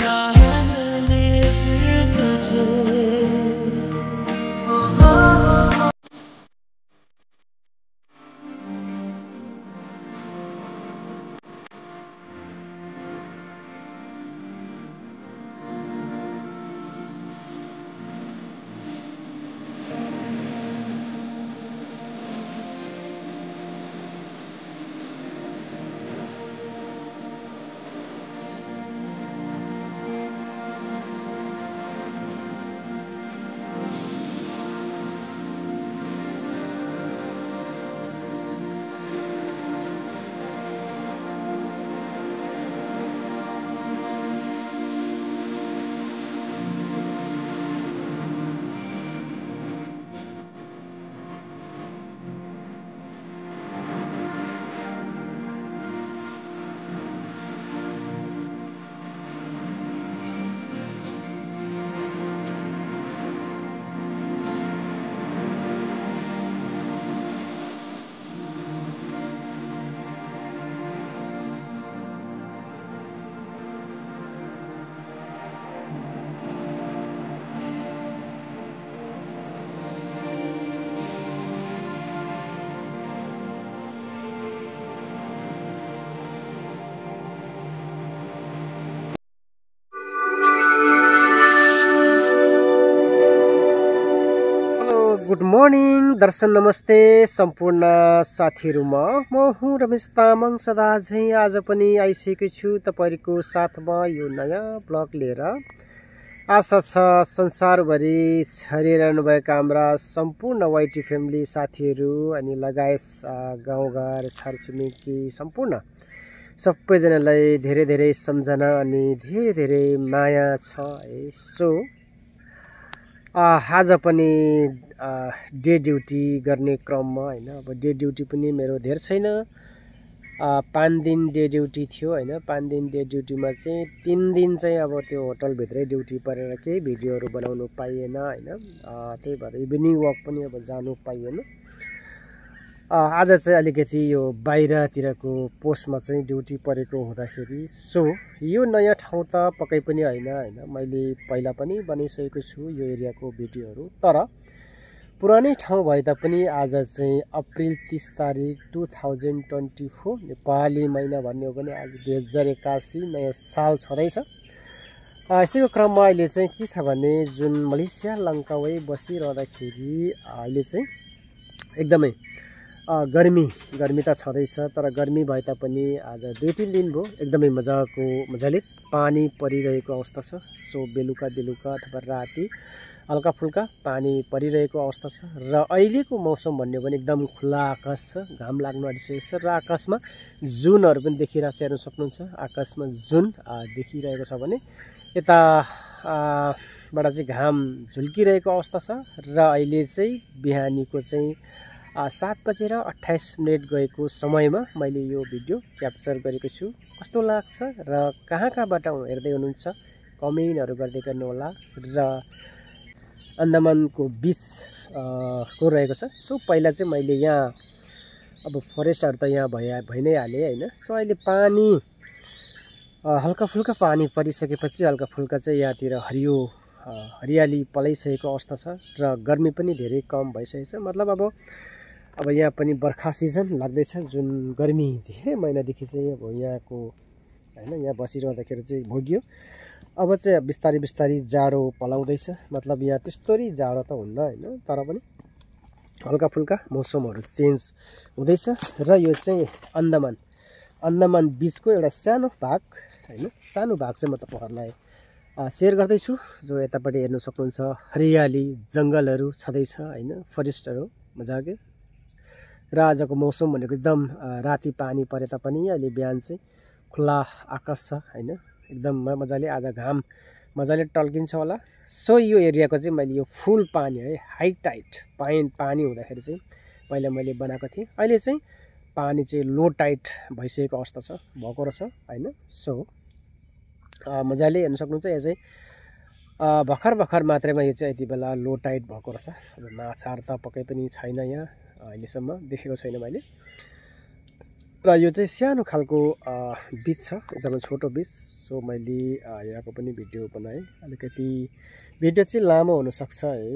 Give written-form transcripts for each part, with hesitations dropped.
Good morning दर्शन नमस्ते सम्पूर्ण साथीहरुमा म हुँ रमेश तामाङ सदा झै आज पनि आइसकेको छु तपाईहरुको साथमा यो नयाँ ब्लग लिएर। आशा छ संसारभरि छरिरहनु भएका हाम्रा सम्पूर्ण वाइटी फ्यामिली साथीहरु अनि लगायत गाउँघर छरछिमेकी सम्पूर्ण सबैजनालाई धेरै धेरै सम्झना अनि धेरै धेरै माया छ है। सो आज पनि डे ड्युटी गर्ने क्रममा हैन, अब डे ड्युटी पनि मेरो धेर छैन, 5 दिन डे ड्युटी थियो हैन। 5 दिन डे ड्युटीमा चाहिँ 3 दिन चाहिँ अब त्यो होटल भित्रै ड्युटी परेर केही भिडियोहरु बनाउनु पाइएन हैन। त्यही भएर इभिनिङ वक पनि अब जानु पाइएन। आज चाहिँ अलिकति यो बाहिरतिरको पोस्टमा चाहिँ ड्युटी परेको हुँदाखेरि सो यो नयाँ ठाउँ त पक्कै पनि हैन, मैले पहिला पनि बनाइसकेको छु यो एरियाको भिडियोहरु, तर पुरानै ठाउँ भए तापनि आज चाहिँ अप्रिल 30 तारिक 2024 नेपाली महिना भन्ने हो भने आज 2081 नयाँ साल छँदैछ। यसैको क्रममा अहिले चाहिँ के छ भने जुन मलेसिया लङ्कावै बसिरहँदाखेरि अहिले चाहिँ एकदमै गर्मी त छँदैछ, तर गर्मी भए तापनि आज 2-3 दिन भयो एकदमै मजाले पानी परिरहेको अवस्था छ। सो बेलुका अथवा राति हल्का फुल्का पानी परिरहेको अवस्था छ र अहिलेको मौसम भन्ने पनि एकदम खुला आकाश छ, घाम लाग्नु आँटिसकेको छ र आकाशमा जुनहरु पनि देखिरहेको हेर्न सक्नुहुन्छ। आकाशमा जुन देखिरहेको छ भने यता बाट चाहिँ घाम झुल्किरहेको अवस्था छ र अहिले चाहिँ बिहानीको चाहिँ 7:28 गएको समयमा मैले यो भिडियो क्याप्चर गरेको छु। कस्तो लाग्छ र कहाँबाट हेर्दै हुनुहुन्छ कमेन्टहरु गर्दै गर्नु होला। र अन्डमानको बीच को रहेको छ। सो पहिला चाहिँ मैले यहाँ अब फरेस्टहरु त यहाँ भइ नै हाले हैन। सो अहिले पानी हल्का फुल्का पानी परिसकेपछि हल्का फुल्का चाहिँ यहाँतिर हरियाली पलाइसकेको अवस्था छ र गर्मी पनि धेरै कम भइसकेको छ। मतलब अब यहाँ पनि बर्खा सिजन लाग्दैछ, जुन गर्मी धेरै महिनादेखि चाहिँ अब यहाँको हैन यहाँ बसिरहँदाखेरि चाहिँ भोग्यो। अब चाहिँ बिस्तारै जाडो पलाउँदैछ। मतलब यहाँ त्यस्तोरी जाडो त हुन्न हैन, तर पनि हल्का फुल्का मौसमहरु चेन्ज हुँदैछ र यो चाहिँ अन्डमान बीचको एउटा सानो भाग हैन। सानो भाग चाहिँ म तपाईहरुलाई शेयर गर्दै छु। जो यतापटि हेर्न सक्नुहुन्छ हरियाली जंगलहरु छदैछ हैन, फरेस्टहरु मजाले। र आजको मौसम भनेको एकदम राति पानी परे तापनि अहिले बिहान चाहिँ खुला आकाश छ हैन, एकदम मजाले आज घाम मजाले टल्किन्छ होला। सो यो एरियाको चाहिँ मैले यो फुल पानी है हाई टाइड पानी हुँदाखेरि चाहिँ पहिला मैले बनाएको थिएँ। अहिले चाहिँ पानी चाहिँ लो टाइड भइसकेको अवस्था छ भएको रहेछ हैन। सो मजाले हेर्न सक्नुहुन्छ यहाँ चाहिँ भर्खर मात्रैमा यो चाहिँ यति बेला लो टाइड भएको रहेछ। अब माछाहरु त पक्कै पनि छैन यहाँ अहिलेसम्म देखेको छैन मैले। र र यो चाहिँ सानो खालको बीच छ, एकदमै छोटो बीच। सो मैले यहाँको पनि भिडियो बनाएँ। अलिकति भिडियो चाहिँ लामो हुनसक्छ है,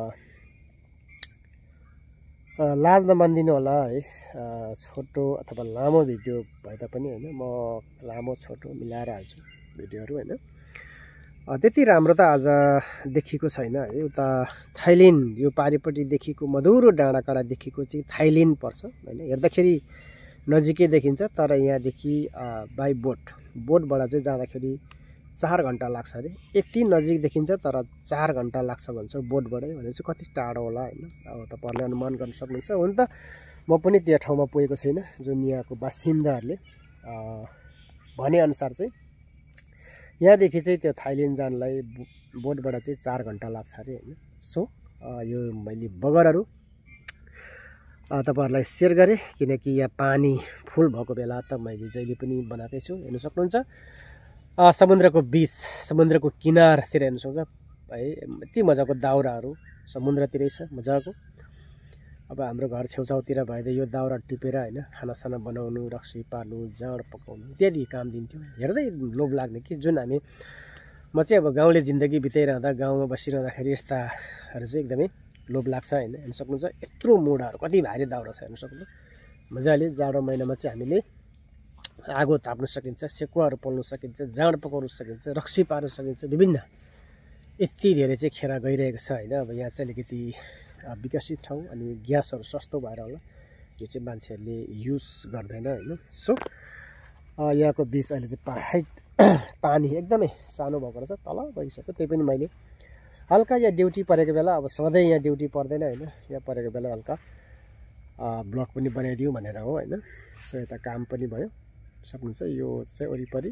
लाज नमानिदिनु होला है। छोटो अथवा लामो भिडियो भए तापनि होइन, म लामो छोटो मिलाएर हाल्छु भिडियोहरू होइन। त्यति राम्रो त आज देखिएको छैन है। उता थाइल्यान्ड यो पारिपट्टि देखिएको मधुरो डाँडाकाँडा देखिएको चाहिँ थाइल्यान्ड पर्छ होइन। हेर्दाखेरि नजिकै देखिन्छ, तर यहाँदेखि बाई बोटबाट चाहिँ जाँदाखेरि 4 घन्टा लाग्छ अरे। यति नजिक देखिन्छ तर 4 घन्टा लाग्छ भन्छ बोटबाटै, भनेपछि कति टाढो होला होइन। अब तपाईँहरूले अनुमान गर्न सक्नुहुन्छ। हुन त म पनि त्यो ठाउँमा पुगेको छैन, जुन यहाँको बासिन्दाहरूले भनेअनुसार चाहिँ यहाँदेखि चाहिँ त्यो थाइल्यान्ड जानलाई बोटबाट चाहिँ 4 घन्टा लाग्छ अरे होइन। सो यो मैले बगरहरू तपाईँहरूलाई सेयर गरेँ, किनकि यहाँ पानी फुल भएको बेला त मैले जहिले पनि बनाएकै छु। हेर्नु सक्नुहुन्छ समुद्रको बीच, समुद्रको किनारतिर हेर्नु सक्छ है। यति मजाको दाउराहरू समुद्रतिरै छ मजाको। अब हाम्रो घर छेउछाउतिर भए त यो दाउरा टिपेर होइन खानासाना बनाउनु, रक्सी पार्नु, जाँड पकाउनु इत्यादि काम दिन्थ्यो। हेर्दै लोभ लाग्ने कि जुन म चाहिँ अब गाउँले जिन्दगी बिताइरहँदा, गाउँमा बसिरहँदाखेरि यस्ताहरू चाहिँ एकदमै लोभ लाग्छ होइन। हेर्नु सक्नुहुन्छ यत्रो मुढाहरू, कति भारी दाउरा छ हेर्नु सक्नुहुन्छ। मजाले जाडो महिनामा चाहिँ हामीले आगो ताप्नु सकिन्छ, सेकुवाहरू पोल्नु सकिन्छ, जाँड पकाउनु सकिन्छ, रक्सी पार्नु सकिन्छ, विभिन्न यति धेरै चाहिँ खेर गइरहेको छ होइन। अब यहाँ चाहिँ अलिकति विकसित ठाउँ अनि ग्यासहरू सस्तो भएर होला यो चाहिँ मान्छेहरूले युज गर्दैन होइन। सो यहाँको बीच अहिले चाहिँ पानी एकदमै सानो भएको रहेछ, तल गइसक्यो। त्यही पनि मैले हल्का यहाँ ड्युटी परेको बेला, अब सधैँ यहाँ ड्युटी पर्दैन होइन, यहाँ परेको बेला हल्का ब्लग पनि बनाइदिउँ भनेर हो होइन। सो यता काम पनि भयो सक्नुहुन्छ। यो चाहिँ वरिपरि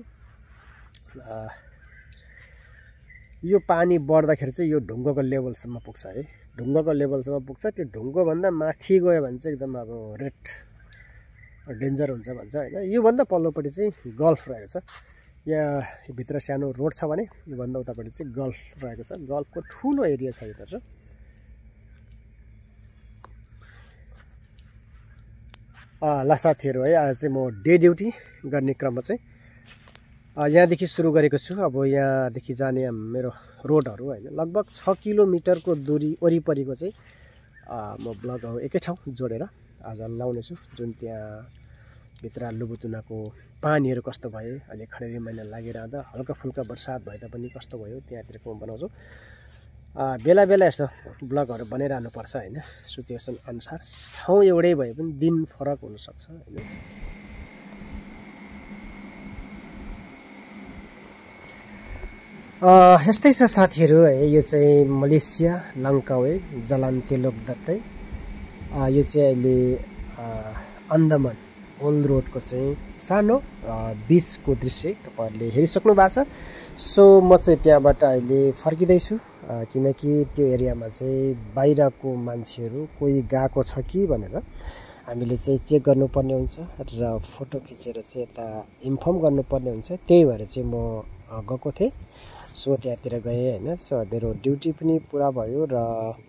यो पानी बढ्दाखेरि चाहिँ यो ढुङ्गोको लेभलसम्म पुग्छ है, ढुङ्गोको लेभलसम्म पुग्छ। त्यो ढुङ्गोभन्दा माथि गयो भने चाहिँ एकदम अब रेड डेन्जर हुन्छ भन्छ होइन। योभन्दा पल्लोपट्टि चाहिँ गल्फ रहेको छ, यहाँ भित्र सानो रोड छ भने योभन्दा उतापट्टि चाहिँ गल्फ रहेको छ। गल्फको ठुलो एरिया छ भित्र चाहिँ। ल साथीहरू है, आज चाहिँ म डे ड्युटी गर्ने क्रममा चाहिँ यहाँदेखि सुरु गरेको छु। अब यहाँदेखि जाने मेरो रोडहरू होइन लगभग 6 किलोमिटरको दूरी वरिपरिको चाहिँ म ब्लगहरू एकै ठाउँ जोडेर आज लाउनेछु। जुन त्यहाँ भित्र लुबुतुनाको पानीहरू कस्तो भयो, अहिले खडेरी महिना लागिरहँदा हल्का फुल्का बर्सात भए तापनि कस्तो भयो त्यहाँतिरको म बनाउँछु। बेला बेला यस्तो ब्लगहरू बनाइरहनुपर्छ होइन, सिचुएसन अनुसार। ठाउँ एउटै भए पनि दिन फरक हुनसक्छ होइन। यस्तै छ साथीहरू है। यो चाहिँ मलेसिया लङ्कावे जलान्तेलोक दत्तै। यो चाहिँ अहिले अन्डमान ओल्ड रोडको चाहिँ सानो बीचको दृश्य तपाईँहरूले हेरिसक्नु भएको छ। सो म चाहिँ त्यहाँबाट अहिले फर्किँदैछु, किनकि त्यो एरियामा चाहिँ बाहिरको मान्छेहरू कोही गएको छ कि भनेर हामीले चाहिँ चेक गर्नुपर्ने हुन्छ र फोटो खिचेर चाहिँ यता इन्फर्म गर्नुपर्ने हुन्छ। त्यही भएर चाहिँ म गएको थिएँ। सो त्यहाँतिर गएँ होइन। सो मेरो ड्युटी पनि पुरा भयो र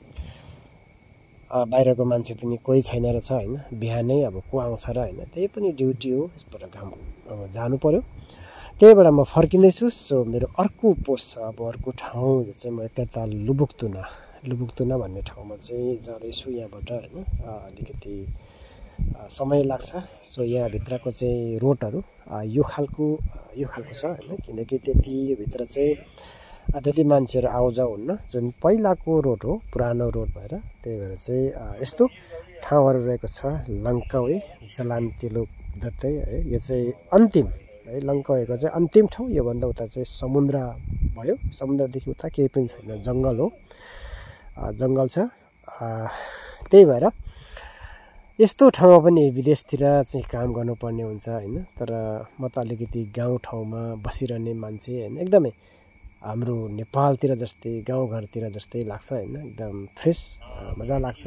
बाहिरको मान्छे पनि कोही छैन रहेछ होइन। बिहानै अब को आउँछ र होइन, त्यही पनि ड्युटी हो, यसबाट काम जानु पर्यो। त्यही भएर म फर्किँदैछु। सो मेरो अर्को पोस्ट छ, अब अर्को ठाउँ चाहिँ म एकैताल लुबुक्तुना भन्ने ठाउँमा चाहिँ जाँदैछु यहाँबाट होइन। अलिकति समय लाग्छ। सो यहाँभित्रको चाहिँ रोडहरू यो खालको छ होइन, किनकि त्यति भित्र चाहिँ त्यति मान्छेहरू आउजाउ हुन्न, जुन पहिलाको रोड हो, पुरानो रोड भएर। त्यही भएर चाहिँ यस्तो ठाउँहरू रहेको छ। लङ्कावे जलान्तेलोक दत्तै है, यो चाहिँ अन्तिम है, लङ्कावेको चाहिँ अन्तिम ठाउँ। योभन्दा उता चाहिँ समुद्र भयो, समुद्रदेखि उता केही पनि छैन, जङ्गल हो, जङ्गल छ। त्यही भएर यस्तो ठाउँमा पनि विदेशतिर चाहिँ काम गर्नुपर्ने हुन्छ होइन। तर म त अलिकति गाउँ ठाउँमा बसिरहने मान्छे होइन, एकदमै हाम्रो नेपालतिर जस्तै गाउँघरतिर जस्तै लाग्छ होइन, एकदम फ्रेस मजा लाग्छ।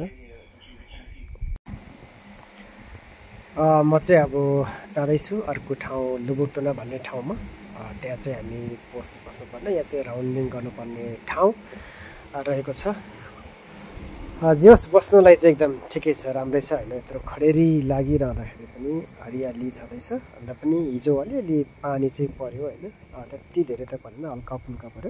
म चाहिँ अब जाँदैछु अर्को ठाउँ लुबुक्तुना भन्ने ठाउँमा। त्यहाँ चाहिँ हामी पोस्ट बस्नुपर्ने, यहाँ चाहिँ राउन्डिङ गर्नुपर्ने ठाउँ रहेको छ। जोस् बस्नुलाई चाहिँ एकदम ठिकै छ, राम्रै छ होइन। यत्रो खडेरी लागिरहँदाखेरि पनि हरियाली छँदैछ। अन्त पनि हिजो अलिअलि पानी चाहिँ पर्यो होइन, त्यति धेरै त परेन, हल्का फुल्का पर्यो।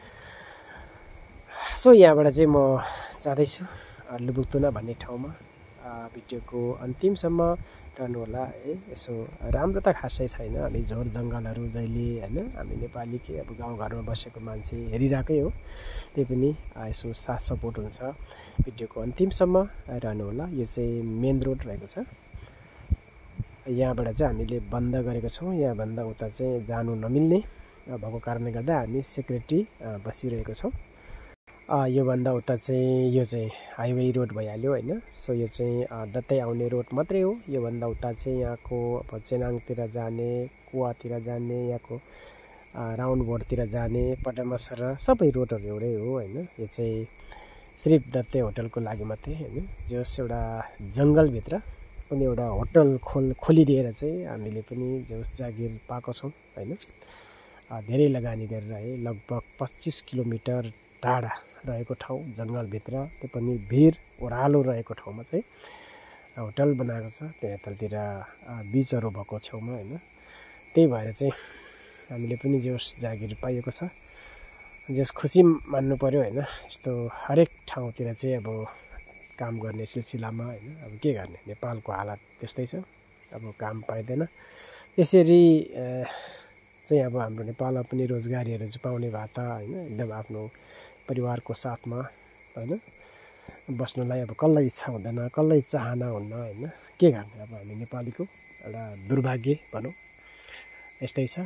सो यहाँबाट चाहिँ म जाँदैछु लुबुक्तुना भन्ने ठाउँमा। भिडियोको अन्तिमसम्म रहनु होला है। यसो राम्रो त खासै छैन, अलि झोर जङ्गलहरू जहिले होइन, हामी नेपाली के अब गाउँघरमा बसेको मान्छे हेरिरहेकै हो, त्यही पनि यसो साथ सपोर्ट हुन्छ। भिडियोको अन्तिमसम्म रहनु होला। यो चाहिँ मेन रोड रहेको छ, यहाँबाट चाहिँ हामीले बन्द गरेको छौँ। यहाँभन्दा उता चाहिँ जानु नमिल्ने भएको कारणले गर्दा हामी सेक्युरिटी बसिरहेको छौँ। योभन्दा उता चाहिँ यो चाहिँ हाइवे रोड भइहाल्यो होइन। सो यो चाहिँ दत्तै आउने रोड मात्रै हो। योभन्दा उता चाहिँ यहाँको अब चेनाङतिर जाने, कुवातिर जाने, यहाँको राउन्ड बोर्डतिर जाने, पटामसर सबै रोडहरू एउटै हो होइन। यो चाहिँ सिर्फ दत्तै होटलको लागि मात्रै होइन। जस एउटा जङ्गलभित्र पनि एउटा होटल खोलिदिएर चाहिँ हामीले पनि जस जागिर पाएको छौँ होइन। धेरै लगानी गरेर है, लगभग 25 किलोमिटर टाढा रहेको ठाउँ जङ्गलभित्र, त्यो पनि भिर ओह्रालो रहेको ठाउँमा चाहिँ होटल बनाएको छ। त्यहाँ यतातिर बिचहरू भएको छेउमा होइन। त्यही भएर चाहिँ हामीले पनि जोस जागिर पाइएको छ, जस खुसी मान्नु पऱ्यो होइन। यस्तो हरेक ठाउँतिर चाहिँ अब काम गर्ने सिलसिलामा होइन, अब के गर्ने, नेपालको हालत त्यस्तै छ, अब काम पाइँदैन। यसरी चाहिँ अब हाम्रो नेपालमा पनि रोजगारीहरू चाहिँ पाउने भए त होइन, एकदम आफ्नो परिवारको साथमा होइन बस्नुलाई अब कसलाई इच्छा हुँदैन, कसलाई चाहना हुन्न होइन। के गर्ने, अब हामी नेपालीको एउटा दुर्भाग्य भनौँ, यस्तै छ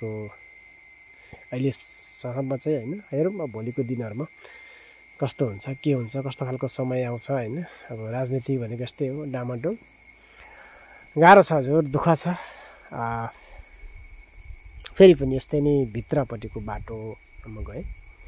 अहिलेसम्म चाहिँ होइन। हेरौँ अब भोलिको दिनहरूमा कस्तो हुन्छ, के हुन्छ, कस्तो खालको समय आउँछ होइन। अब राजनीति भनेको यस्तै हो, डामाडोल गाह्रो छ, हजुर दुःख छ। फेरि पनि यस्तै नै भित्रपट्टिको बाटोमा गएँ।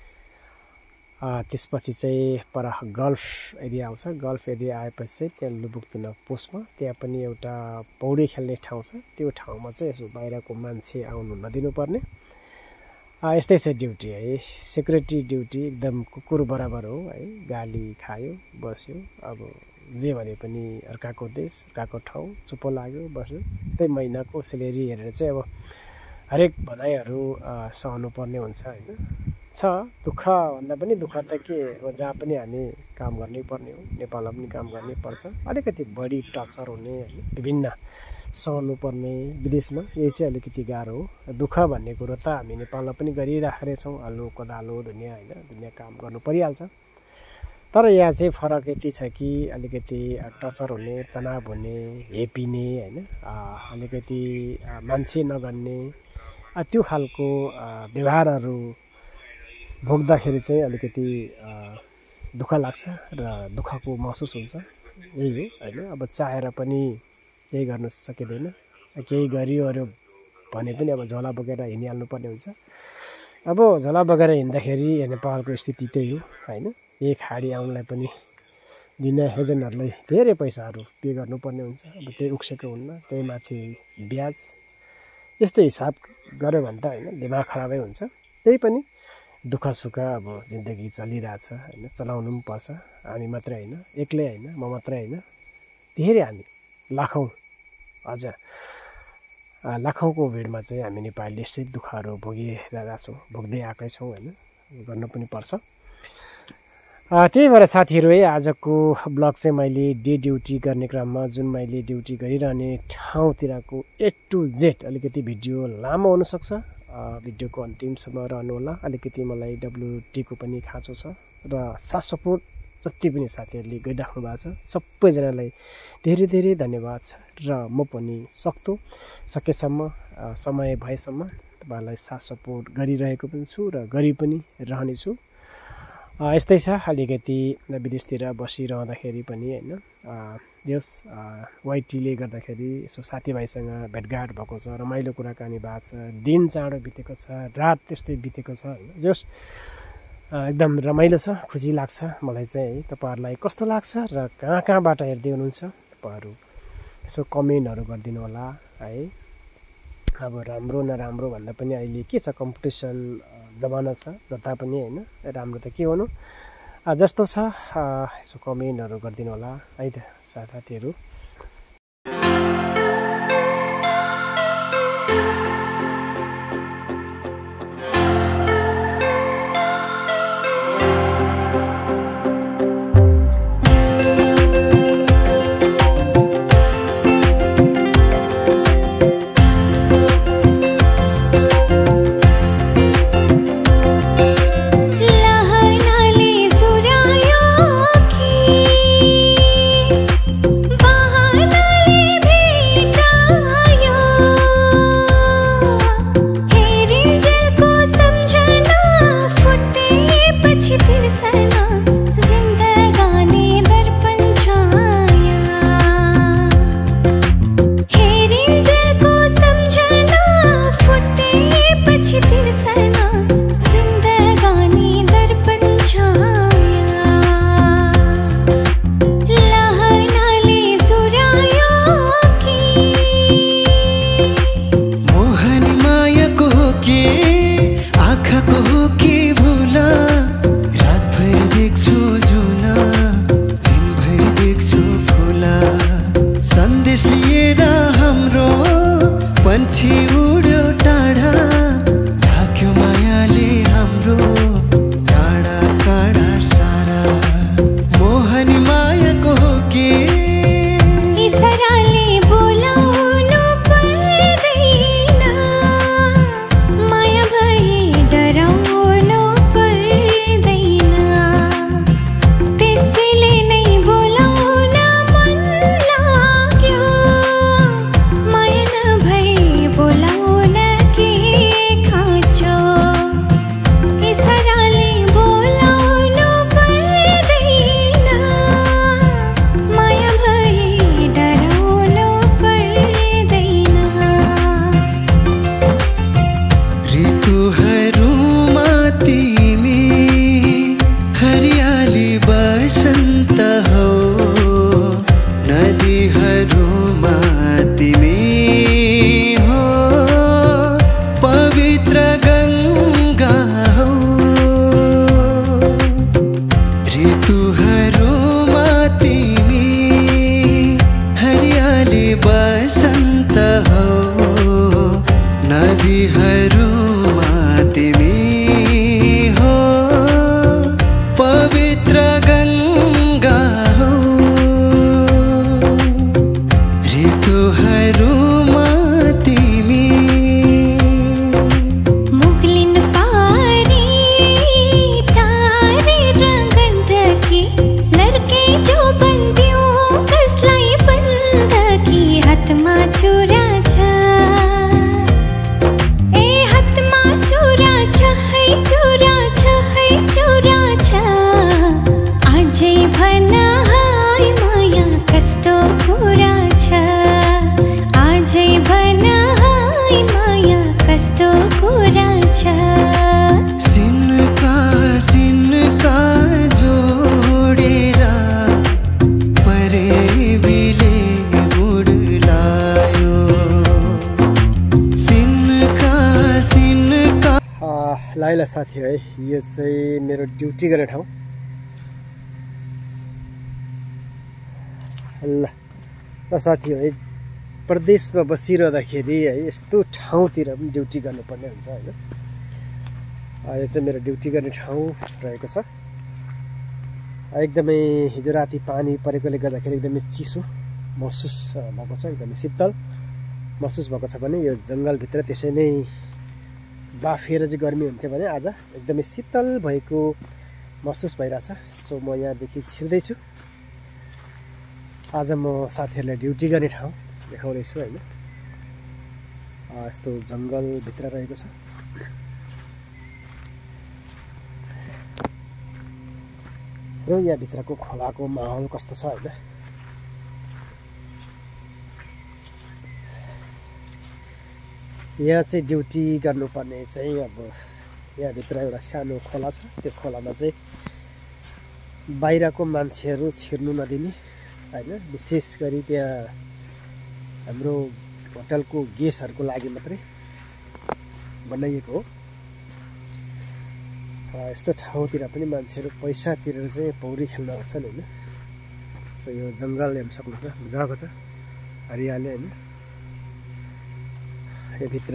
त्यसपछि चाहिँ पर गल्फ एरिया आउँछ। गल्फ एरिया आएपछि चाहिँ त्यहाँ लुबुक्तुना पोस्टमा त्यहाँ पनि एउटा पौडी खेल्ने ठाउँ छ। त्यो ठाउँमा चाहिँ यसो बाहिरको मान्छे आउनु नदिनुपर्ने यस्तै छ ड्युटी है। सेक्युरिटी ड्युटी एकदम कुकुर बराबर हो है। गाली खायो बस्यो, अब जे भने पनि अर्काको देश अर्काको ठाउँ, चुप्पो लाग्यो बस्यो। त्यही महिनाको सेलेरी हेरेर चाहिँ अब हरेक भनाइहरू सहनु पर्ने हुन्छ होइन। छ दुःख भन्दा पनि दुःख त के, अब जहाँ पनि हामी काम गर्नै पर्ने हो, नेपालमा पनि काम गर्नै पर्छ। अलिकति बढी टर्चर हुने होइन, विभिन्न सहनु पर्ने विदेशमा, यही चाहिँ अलिकति गाह्रो हो। दुःख भन्ने कुरो त हामी नेपालमा पनि गरिराखेकै छौँ, हलो कोदालो दुनियाँ होइन, दुनियाँ काम गर्नु परिहाल्छ। तर यहाँ चाहिँ फरक यति छ कि अलिकति टर्चर हुने, तनाव हुने, हेपिने होइन, अलिकति मान्छे नगन्ने त्यो खालको व्यवहारहरू भोग्दाखेरि चाहिँ अलिकति दुःख लाग्छ र दुःखको महसुस हुन्छ। यही हो होइन। अब चाहेर पनि केही गर्नु सकिँदैन, केही गरियो भने पनि अब झोला बोकेर हिँडिहाल्नु पर्ने हुन्छ। अब झोला बोकेर हिँड्दाखेरि नेपालको स्थिति त्यही हो होइन। एक खाडी आउनलाई पनि लिने एजेन्टहरूलाई धेरै पैसाहरू पे गर्नुपर्ने हुन्छ। अब त्यही उक्सेको हुन्न, त्यही माथि ब्याज, यस्तो हिसाब गऱ्यो भने त होइन दिमाग खराबै हुन्छ। त्यही पनि दुःख सुख अब जिन्दगी चलिरहेछ होइन, चलाउनु पनि पर्छ। हामी मात्रै होइन, एक्लै होइन, म मात्रै होइन, धेरै हामी लाखौँ, हजुर लाखौँको भिडमा चाहिँ हामी नेपालीले यस्तै दुःखहरू भोगिरहेका छौँ, भोग्दै आएकै छौँ होइन, गर्नु पनि पर्छ। त्यही भएर साथीहरू है, आजको ब्लग चाहिँ मैले डे ड्युटी गर्ने क्रममा जुन मैले ड्युटी गरिरहने ठाउँतिरको A to Z अलिकति भिडियो लामो हुनसक्छ। भिडियोको अन्तिमसम्म रहनु होला। अलिकति मलाई WT को पनि खाँचो छ र साथ सपोर्ट जति पनि साथीहरूले गरिराख्नु भएको छ सबैजनालाई धेरै धेरै धन्यवाद छ। र म पनि सकेसम्म समय भएसम्म तपाईँहरूलाई साथ सपोर्ट गरिरहेको पनि छु र गरि पनि रहनेछु। यस्तै छ, अलिकति विदेशतिर बसिरहँदाखेरि पनि होइन, जस वाइटीले गर्दाखेरि यसो साथीभाइसँग भेटघाट भएको छ, रमाइलो कुराकानी भएको छ, दिन चाँडो बितेको छ, रात त्यस्तै बितेको छ होइन। जस एकदम रमाइलो छ, खुसी लाग्छ मलाई चाहिँ है। तपाईँहरूलाई कस्तो लाग्छ र कहाँ कहाँबाट हेर्दै हुनुहुन्छ तपाईँहरू यसो कमेन्टहरू गरिदिनु होला है। अब राम्रो नराम्रो भन्दा पनि अहिले के छ, कम्पिटिसन जमाना छ जता पनि होइन, राम्रो त के हुनु। जस्तो छ यसो कमेन्टहरू गरिदिनु होला है त साथीहरू। ल साथी है, यो चाहिँ मेरो ड्युटी गर्ने ठाउँ। ल साथी है, प्रदेशमा बसिरहँदाखेरि है यस्तो ठाउँतिर पनि ड्युटी गर्नुपर्ने हुन्छ होइन। यो चाहिँ मेरो ड्युटी गर्ने ठाउँ रहेको छ। एकदमै हिजो राति पानी परेकोले गर्दाखेरि एकदमै चिसो महसुस भएको छ, एकदमै शीतल महसुस भएको छ भने यो जङ्गलभित्र त्यसै नै बाफेर चाहिँ गर्मी हुन्थ्यो भने आज एकदमै शीतल भएको महसुस भइरहेछ। सो म यहाँदेखि छिर्दैछु। आज म साथीहरूलाई ड्युटी गर्ने ठाउँ देखाउँदैछु होइन। यस्तो जङ्गलभित्र रहेको छ। र यहाँभित्रको खोलाको माहौल कस्तो छ होइन। यहाँ चाहिँ ड्युटी गर्नुपर्ने चाहिँ अब यहाँभित्र एउटा सानो खोला छ। त्यो खोलामा चाहिँ बाहिरको मान्छेहरू छिर्नु नदिने होइन। विशेष गरी त्यहाँ हाम्रो होटलको गेस्टहरूको लागि मात्रै बनाइएको हो। यस्तो ठाउँतिर पनि मान्छेहरू पैसा तिरेर चाहिँ पौडी खेल्न आउँछन् होइन। सो यो जङ्गल हेर्न सक्नुहुन्छ मजाको छ, हरियाली होइन। यो भित्र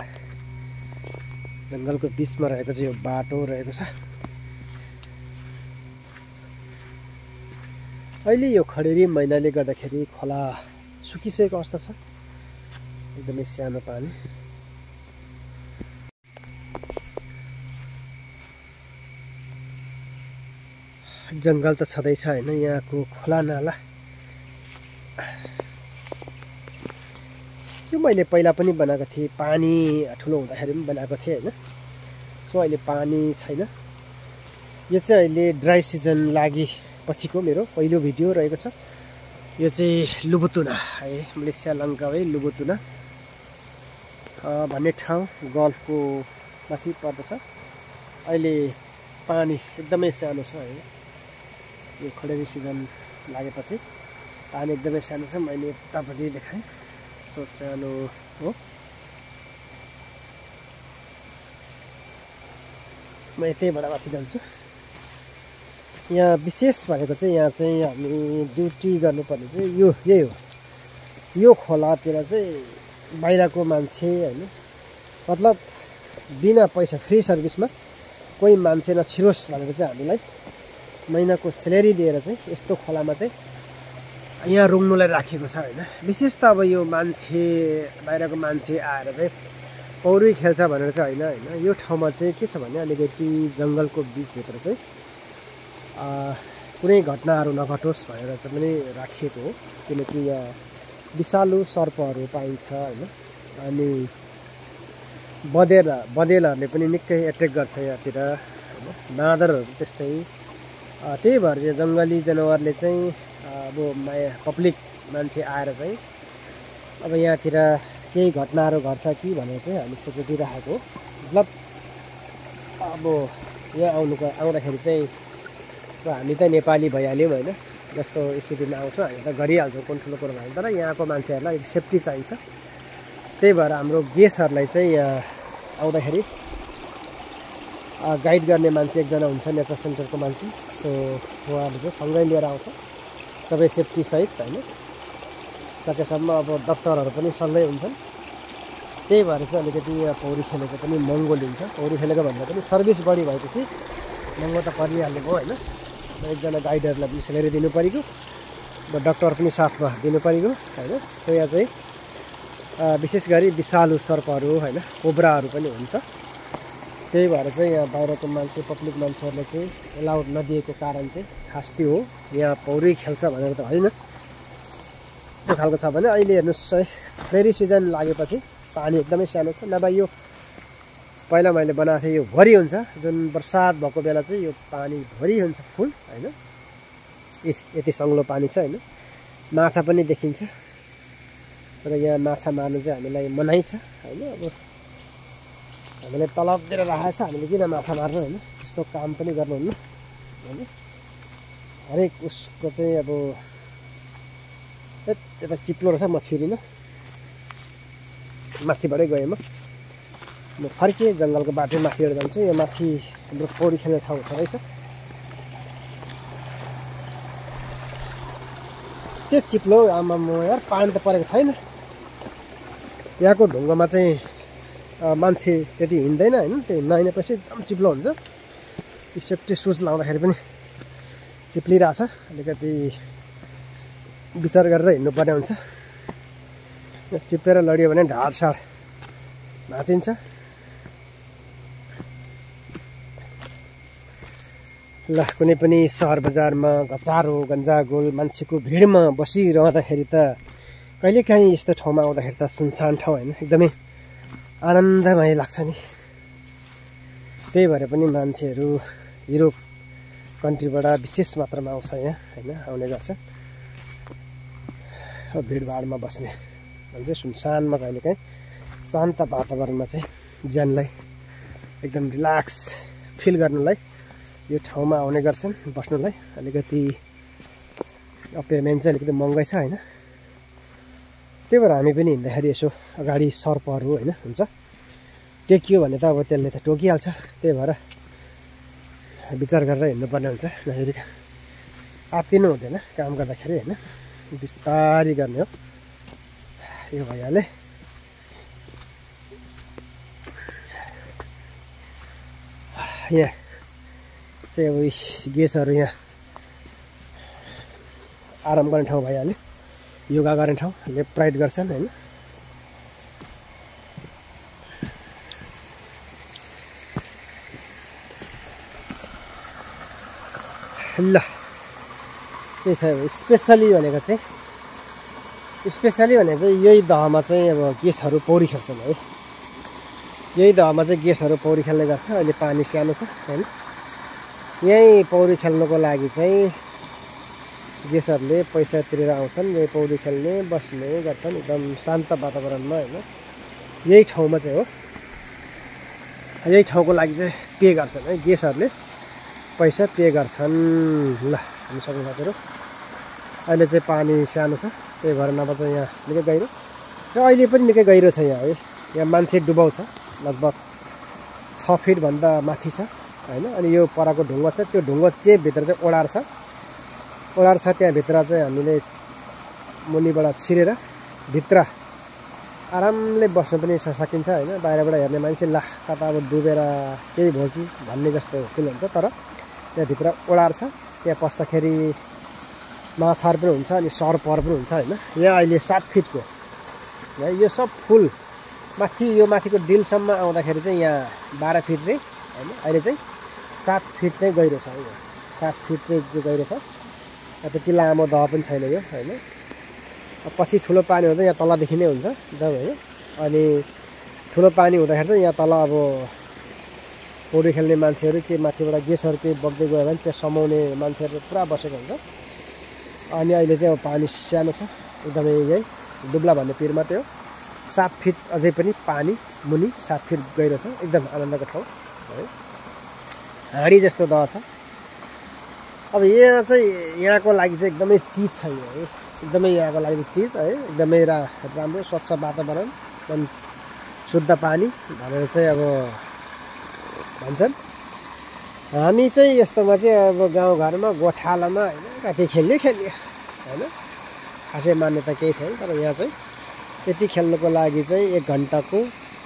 जङ्गलको बिचमा रहेको चाहिँ यो बाटो रहेको छ। अहिले यो खडेरी महिनाले गर्दाखेरि खोला सुकिसकेको अवस्था छ, एकदमै सानो पानी। जङ्गल त छँदैछ होइन, यहाँको खोला नाला यो मैले पहिला पनि बनाएको थिएँ, पानी ठुलो हुँदाखेरि पनि बनाएको थिएँ होइन। सो अहिले पानी छैन। यो चाहिँ अहिले ड्राई सिजन लागि पछिको मेरो पहिलो भिडियो रहेको छ। यो चाहिँ लुबुतुना है, मलेसिया लङ्कावे लुबुतुना भन्ने ठाउँ गल्फको माथि पर्दछ। अहिले पानी एकदमै सानो छ है, यो खडेरी सिजन लागेपछि पानी एकदमै सानो छ। मैले यतापट्टि देखाएँ, सो सानो हो। म यतैबाट माथि जान्छु। यहाँ विशेष भनेको चाहिँ यहाँ चाहिँ हामी ड्युटी गर्नुपर्ने चाहिँ यही हो। यो खोलातिर चाहिँ बाहिरको मान्छे होइन, मतलब बिना पैसा फ्री सर्भिसमा कोही मान्छे नछिरोस् भनेर चाहिँ हामीलाई महिनाको स्यालेरी दिएर चाहिँ यस्तो खोलामा चाहिँ यहाँ रुङ्नुलाई राखेको छ होइन। विशेष त अब यो मान्छे बाहिरको मान्छे आएर चाहिँ पौडी खेल्छ भनेर चाहिँ होइन। यो ठाउँमा चाहिँ के छ भने अलिकति जङ्गलको बिचभित्र चाहिँ कुनै घटनाहरू नघटोस् भनेर चाहिँ पनि राखिएको हो, किनकि यहाँ विषालु सर्पहरू पाइन्छ होइन। अनि बँदेलहरूले पनि निकै एट्याक गर्छ यहाँतिर होइन, बाँदरहरू त्यस्तै। त्यही भएर चाहिँ जङ्गली जनावरले चाहिँ अब पब्लिक मान्छे आएर चाहिँ अब यहाँतिर केही घटनाहरू घट्छ कि भनेर चाहिँ हामी सेक्युरिटी राखेको हो। मतलब अब यहाँ आउँदाखेरि चाहिँ हामी त नेपाली भइहाल्यौँ होइन, जस्तो स्थितिमा आउँछौँ हामी त गरिहाल्छौँ कुन ठुलो कुरो भयो। तर यहाँको मान्छेहरूलाई सेफ्टी चाहिन्छ। त्यही भएर हाम्रो गेस्टहरूलाई चाहिँ यहाँ आउँदाखेरि गाइड गर्ने मान्छे एकजना हुन्छ, नेचर सेन्टरको मान्छे। सो उहाँहरूले चाहिँ सँगै लिएर आउँछ सबै सेफ्टी सहित होइन। सकेसम्म अब डक्टरहरू पनि सँगै हुन्छन्। त्यही भएर चाहिँ अलिकति यहाँ पौडी खेलेको पनि महँगो लिन्छ। पौडी खेलेको भन्दा पनि सर्भिस बढी भएपछि महँगो त परिहालेको होइन। एकजना गाइडरलाई पनि स्यालेरी दिनु परेको, अब डक्टर पनि साथमा दिनु परेको होइन। सो यहाँ चाहिँ विशेष गरी विषालु सर्पहरू होइन, कोब्राहरू पनि हुन्छ। त्यही भएर चाहिँ यहाँ बाहिरको मान्छे पब्लिक मान्छेहरूले चाहिँ एलाउड नदिएको कारण चाहिँ खास त्यो हो। यहाँ पौडी खेल्छ भनेर त होइन, त्यो खालको छ भने अहिले हेर्नुहोस् है, फेरि सिजन लागेपछि पानी एकदमै सानो छ। नभए यो पहिला मैले बनाएको थिएँ यो भरि हुन्छ, जुन बर्सात भएको बेला चाहिँ यो पानी भरि हुन्छ फुल होइन। यति सङ्लो पानी छ होइन, माछा पनि देखिन्छ। तर यहाँ माछा मार्नु चाहिँ हामीलाई मनाइ छ होइन। अब हामीले तलब दिएर राखेको छ, हामीले किन माछा मार्नु होइन, यस्तो काम पनि गर्नुहुन्न होइन। हरेक उसको चाहिँ अब यता चिप्लो रहेछ, म छिरिनँ, माथिबाटै गएँ। म फर्केँ जङ्गलको बाटो माथिबाट जान्छु। यहाँ माथि हाम्रो पौडी खेल्ने ठाउँ रहेछ। त्यो चिप्लो आमा म यार, पानी त परेको छैन। यहाँको ढुङ्गामा चाहिँ मान्छे त्यति हिँड्दैन होइन, त्यो नहिँडेपछि एकदम चिप्लो हुन्छ। सेफ्टी सुज लाउँदाखेरि पनि चिप्लिरहेछ, अलिकति विचार गरेर हिँड्नुपर्ने हुन्छ। चिप्लेर लड्यो भने ढाडसाड भाँचिन्छ। ल कुनै पनि सहर बजारमा घचारो गन्जागोल मान्छेको भिडमा बसिरहँदाखेरि त कहिलेकाहीँ यस्तो ठाउँमा आउँदाखेरि त सुनसान ठाउँ होइन, एकदमै आनन्दमय लाग्छ नि। त्यही भएर पनि मान्छेहरू युरोप कन्ट्रीबाट विशेष मात्रामा आउँछ यहाँ होइन, आउने गर्छ। भिडभाडमा बस्ने भन्छ सुनसानमा कहिलेकाहीँ शान्त वातावरणमा चाहिँ ज्यानलाई एकदम रिल्याक्स फिल गर्नलाई यो ठाउँमा आउने गर्छन् बस्नुलाई। अलिकति पेमेन्ट चाहिँ अलिकति महँगै छ होइन। त्यही भएर हामी पनि हिँड्दाखेरि यसो अगाडि सर्पहरू होइन हुन्छ, टेकियो भने त अब त्यसले त टोकिहाल्छ। त्यही भएर विचार गरेर हिँड्नुपर्ने हुन्छ, नखेरि आत्तिनु हुँदैन काम गर्दाखेरि होइन, बिस्तारी गर्ने हो। यो भइहाले। यहाँ चाहिँ अब गेसहरू यहाँ आराम गर्ने ठाउँ भइहाल्यो, योगा गर्ने ठाउँ, लेफ्ट राइट गर्छन् होइन। ल त्यही छ स्पेसली भनेको चाहिँ यही दहमा चाहिँ अब गेसहरू पौडी खेल्छन् है। यही दहमा चाहिँ गेसहरू पौडी खेल्ने गर्छ। अहिले पानी सानो छ होइन, यहीँ पौडी खेल्नुको लागि चाहिँ गेसहरूले पैसा तिरेर आउँछन्, यही पौडी खेल्ने बस्ने गर्छन् एकदम शान्त वातावरणमा होइन। यही ठाउँमा चाहिँ हो, यही ठाउँको लागि चाहिँ पे गर्छन् है, गेसहरूले पैसा पे गर्छन्। ल हामी सक्ने साथीहरू अहिले चाहिँ पानी सानो छ, त्यही भएर नभए चाहिँ यहाँ निकै गहिरो र अहिले पनि निकै गहिरो छ यहाँ है। यहाँ मान्छे डुबाउँछ, लगभग 6 फिटभन्दा माथि छ होइन। अनि यो परको ढुङ्गा छ, त्यो ढुङ्गा चाहिँ भित्र चाहिँ ओडार छ, त्यहाँभित्र चाहिँ हामीले मुनिबाट छिरेर भित्र आरामले बस्नु पनि सकिन्छ होइन। बाहिरबाट हेर्ने मान्छे ला कता अब डुबेर केही भयो कि भन्ने जस्तो फिल हुन्छ, तर त्यहाँभित्र ओडार छ, त्यहाँ पस्दाखेरि माछाहरू पनि हुन्छ अनि सर्पहरू पनि हुन्छ होइन। यहाँ अहिले 7 फिटको है, यो सब फुल माथि, यो माथिको डिलसम्म आउँदाखेरि चाहिँ यहाँ 12 फिट रे होइन। अहिले चाहिँ 7 फिट चाहिँ गहिरो छ, यो 7 फिट चाहिँ गहिरो छ। त्यति लामो दह पनि छैन यो होइन। पछि ठुलो पानी हुँदा यहाँ तलदेखि नै हुन्छ जब होइन। अनि ठुलो पानी हुँदाखेरि चाहिँ यहाँ तल अब पौडी खेल्ने मान्छेहरू के माथिबाट गेसहरू केही बग्दै गयो भने त्यो समाउने मान्छेहरू पुरा बसेको हुन्छ। अनि अहिले चाहिँ अब पानी सानो छ एकदमै, यही डुब्ला भन्ने पिर मात्रै हो। 7 फिट अझै पनि पानी मुनि 7 फिट गहिरो छ, एकदम आनन्दको ठाउँ है। हाँडी जस्तो दह छ। अब यहाँ चाहिँ यहाँको लागि चाहिँ एकदमै चिज छ यो है, एकदमै यहाँको लागि चिज है, एकदमै राम्रो स्वच्छ वातावरण, एकदम शुद्ध पानी भनेर चाहिँ अब भन्छन्। हामी चाहिँ यस्तोमा चाहिँ अब गाउँघरमा गोठालामा होइन कति खेल्यो होइन, खासै मान्यता केही छैन। तर यहाँ चाहिँ यति खेल्नुको लागि चाहिँ 1 घन्टाको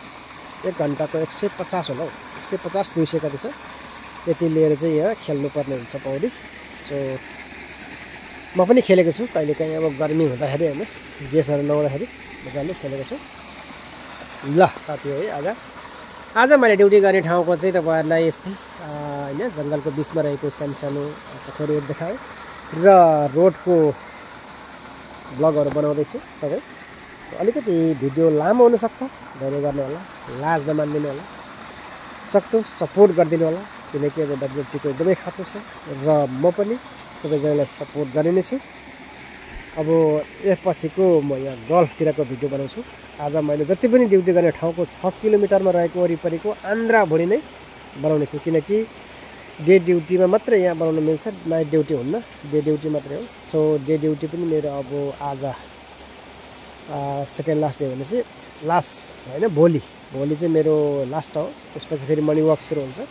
150 होला हौ, 150-200 कति छ, यति लिएर चाहिँ यहाँ खेल्नुपर्ने हुन्छ पौडी। सो म पनि खेलेको छु कहिलेकाहीँ, अब गर्मी हुँदाखेरि होइन, गेसहरू नहुँदाखेरि मजाले खेलेको छु। ल साथी है, आज मैले ड्युटी गर्ने ठाउँको चाहिँ तपाईँहरूलाई यस्तै होइन, जङ्गलको बिचमा रहेको सानो पोखरीहरू देखाएँ र रोडको ब्लगहरू बनाउँदैछु सबै। अलिकति भिडियो लामो हुनसक्छ, धेरै गर्ने होला, लाज नमानिदिनु होला, सक्दो सपोर्ट गरिदिनु होला, किनकि अब WFTको एकदमै खाँचो छ र म पनि सबैजनालाई सपोर्ट गरि नै छु। अब यसपछिको म यहाँ गल्फतिरको भिडियो बनाउँछु। आज मैले जति पनि ड्युटी गर्ने ठाउँको 6 किलोमिटरमा रहेको वरिपरिको आन्द्राभुँडी नै बनाउने छु, किनकि डे ड्युटीमा मात्रै यहाँ बनाउनु मिल्छ, नाइट ड्युटी हुन्न, डे ड्युटी मात्रै हो। सो डे ड्युटी पनि मेरो अब आज सेकेन्ड लास्ट डे भनेपछि लास्ट होइन, भोलि चाहिँ मेरो लास्ट हो। त्यसपछि फेरि मर्निङ वाक सुरु हुन्छ।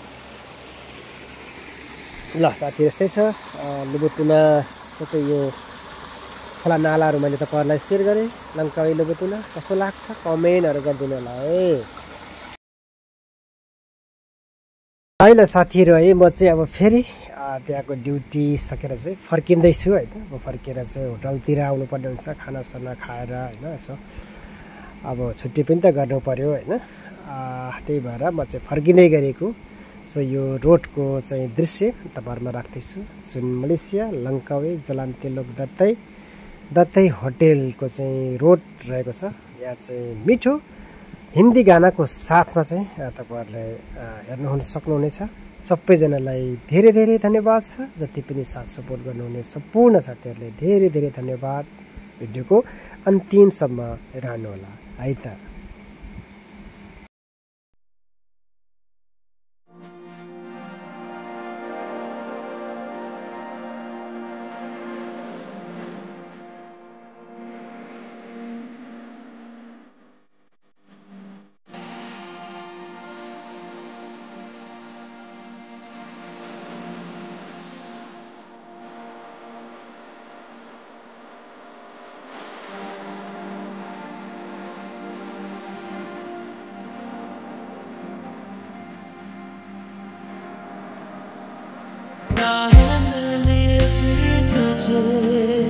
ल साथी यस्तै छ। लुबुतुनाको चाहिँ यो खोला नालाहरू मैले तपाईँहरूलाई सेयर गरेँ। लङ्कावी लुबुतुना कस्तो लाग्छ कमेन्टहरू गरिदिनु होला है। ल साथीहरू है, म चाहिँ अब फेरि त्यहाँको ड्युटी सकेर चाहिँ फर्किँदैछु होइन। म फर्केर चाहिँ होटलतिर आउनुपर्ने हुन्छ, खानासाना खाएर होइन। यसो अब छुट्टी पनि त गर्नु पऱ्यो होइन, त्यही भएर म चाहिँ फर्किँदै गरेको। सो यो रोडको चाहिँ दृश्य तपाईँहरूमा राख्दैछु, जुन मलेसिया लङ्कावी जलान्तेलोक दत्तै होटेलको चाहिँ रोड रहेको छ। यहाँ चाहिँ मिठो हिन्दी गानाको साथमा चाहिँ तपाईँहरूले हेर्नुहुन सक्नुहुनेछ। सबैजनालाई धेरै धेरै धन्यवाद छ, जति पनि साथ सपोर्ट गर्नुहुने सम्पूर्ण साथीहरूले धेरै धेरै धन्यवाद। भिडियोको अन्तिमसम्म रहनुहोला है त। मिला है मैंने अपनी तुझे।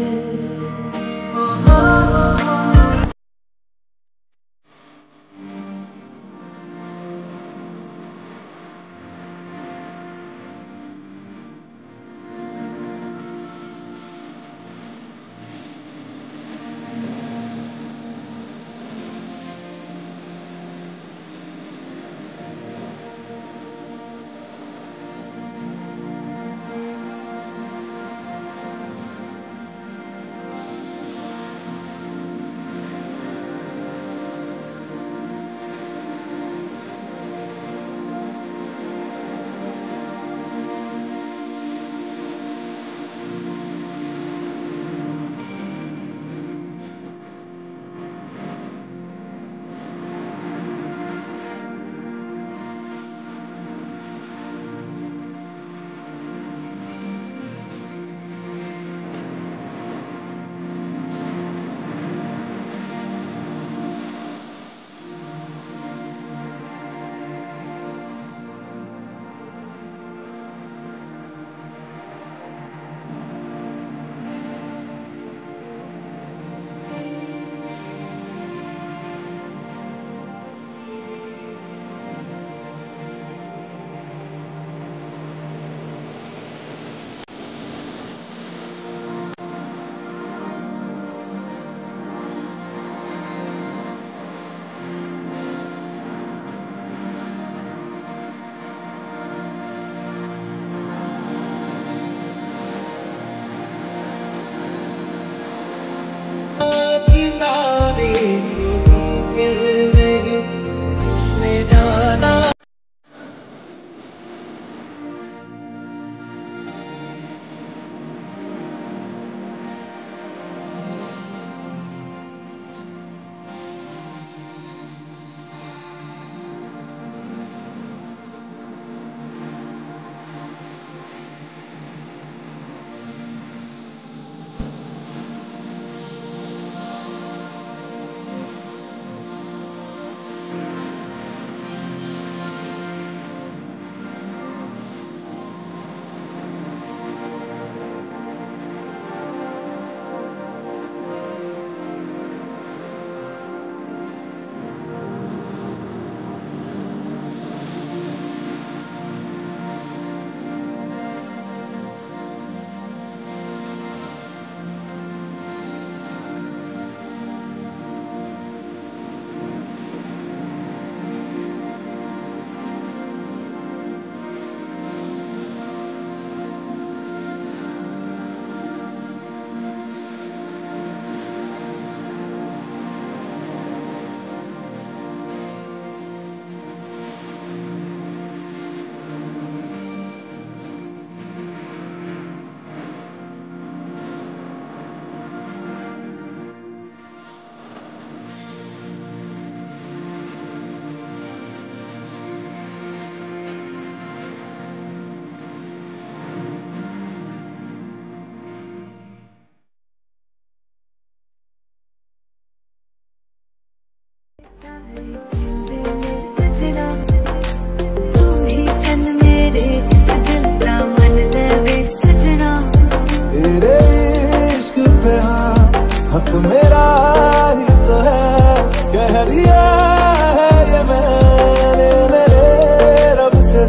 हक मेरा ही तो है, कह दिया है ये मैंने मेरे रब से।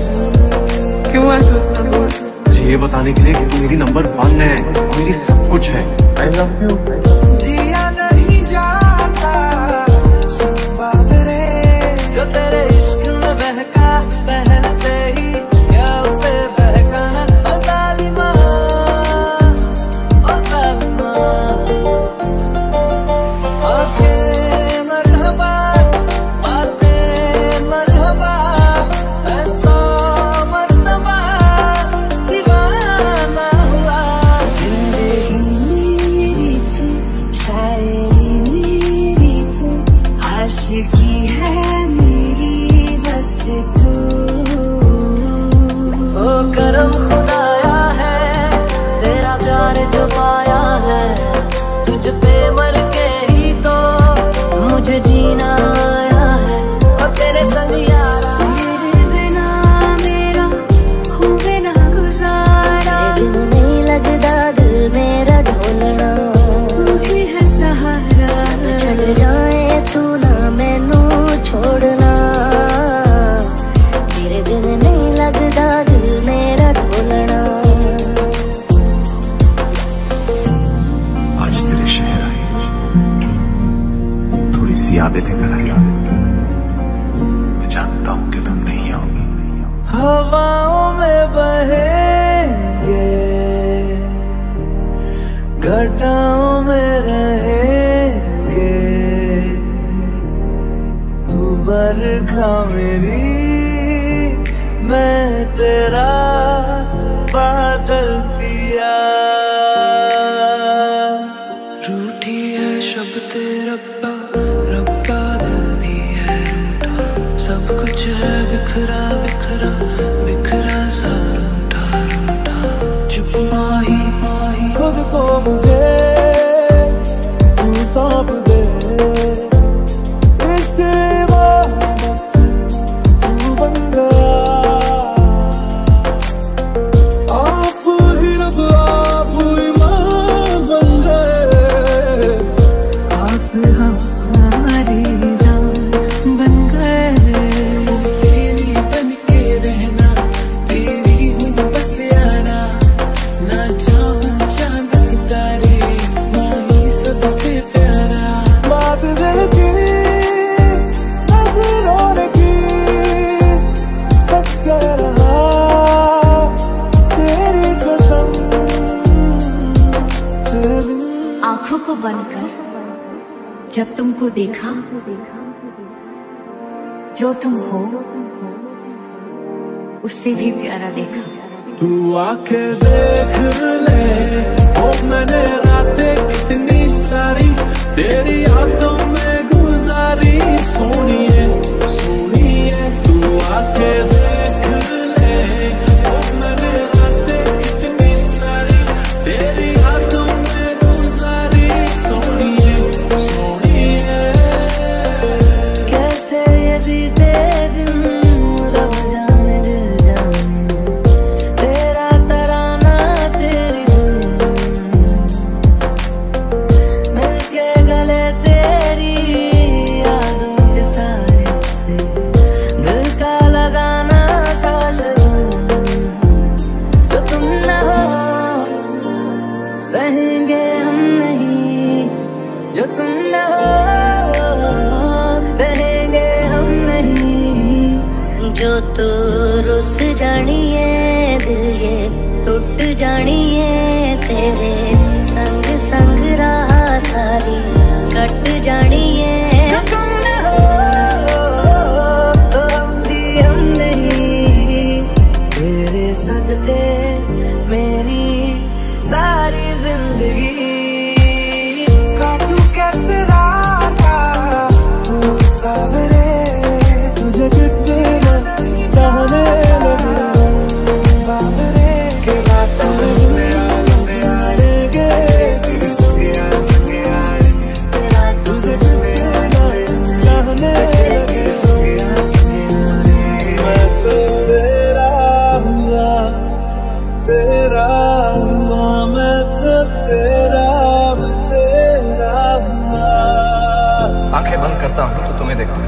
क्यों ऐसा इतना बोल? मुझे ये बताने के लिए कि तू मेरी नंबर 1 है और मेरी सब कुछ है। I love you. जिया नहीं जाता बाबरे, जो तेरे इश्क में बहका पहल से ही, क्या उसे बहकाना ओ जालिमा, ओ जालिमा। आंखें मरहबा, बातें मरहबा, ऐसा मरतबा दीवाना हुआ। जिंदगी मेरी तू, शायरी मेरी तू, आशिकी है मेरी बस तू। ओ करम खुदाया है तेरा प्यार जो पाया है, तुझ पे मर के ही तो मुझे जीना आया है। ओ तेरे संग यारा, तेरे बिना मेरा हो बिना गुजारा, हवाओं में बहेंगे, घटाओं में रहेंगे, तू बरखा मेरी, मैं तेरा बादल पिया। रूठी है शब्द रब्बा, रब्बा दिल भी है रूठा, सब कुछ है बिखरा बिखरा, बिखरा सा रूठा रूठा। चुप माही माही खुद को मुझे तू सौंप दे, इश्क इबादत तू बन गया। आप ही रब आप ईमान बन गए, आप हमारी जान बन गए। तेरी बन के रहना, तेरी हूँ बस यारा, ना चाहूं चांद सितारे, माही सबसे प्यारा। बात दिल की नजरों की सच कह रहा, तेरी कसम तेरे बिन। आंखों को बंद कर जब तुमको देखा, जो तुम हो उससे भी प्यारा देखा। तू आके देख ले, ओ मैंने रातें कितनी सारी तेरी यादों में गुजारी। सोनिए सोनिए तू आके देख ले, ओ मैंने रातें कितनी सारी तेरी यादों में गुजारी। सोनिए सोनिए कैसे ये बीते दिन रब जाने दिल जाने, तेरा तराना तेरी धुन, मिलके गले तेरी यादों के साए से, दिल का लगाना था शगुन। जो तुम न हो रहेंगे हम नहीं, जो तुम न हो रहेंगे हम नहीं। जो तो रुस जानिए दिल ये टूट जानिए, तेरे संग संग राह सारी कट जानिए। जो तुम न हो तो हम भी हम नहीं, तेरे सदके मेरी सारी जिंदगी। काटू कैसे राता तू सावरे, तुझे कितना चाहने लगे, सुन बावरे के बातों में आएंगे तेरे संगे आए, तुझे कितना चाहने लगे, मैं तो तेरा हुआ, तेरा हुआ, मैं तो तेरा हुआ। आंखें बंद करता हूँ तो तुम्हें देखता हूँ।